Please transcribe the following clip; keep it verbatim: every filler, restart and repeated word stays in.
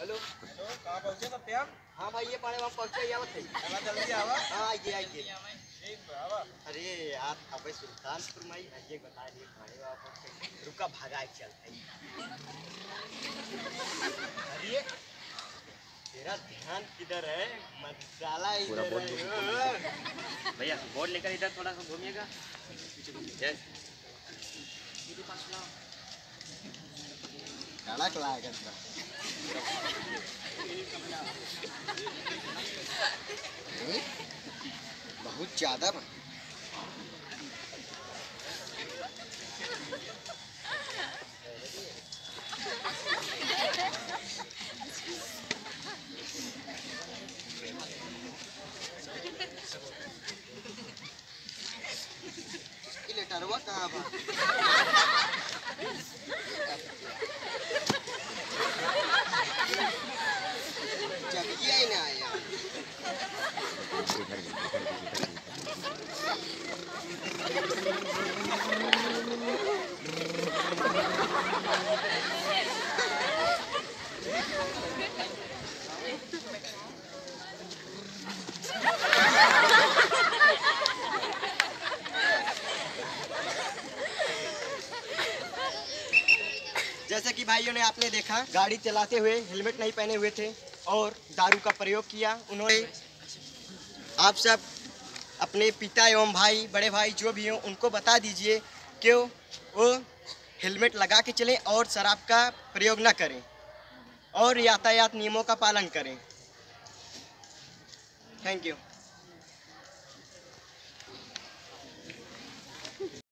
Hello hello, कहाँ पहुँचे सब त्याग? हाँ भाई ये पाने वहाँ पहुँचे आवत थे। चला जल्दी आवा। हाँ आइए आइए। ठीक बा, आवा। अरे यार अबे सुल्तानपुर में ही आइए बता दिए पाने वहाँ पहुँचे। रुका भागा चलते ही। अरे तेरा ध्यान किधर है? मसाला इधर है। भैया बोर्ड लेकर इधर थोड़ा सा घूमिएगा। यस कड़क लागत बा। बहुत ज्यादा बा। लेटरवा कहाँ बा? जब ये ना आया। जैसा कि भाइयों ने आपने देखा गाड़ी चलाते हुए हेलमेट नहीं पहने हुए थे और दारू का प्रयोग किया उन्होंने। आप सब अपने पिता एवं भाई बड़े भाई जो भी हों उनको बता दीजिए कि वो हेलमेट लगा के चलें और शराब का प्रयोग न करें और यातायात नियमों का पालन करें। Thank you.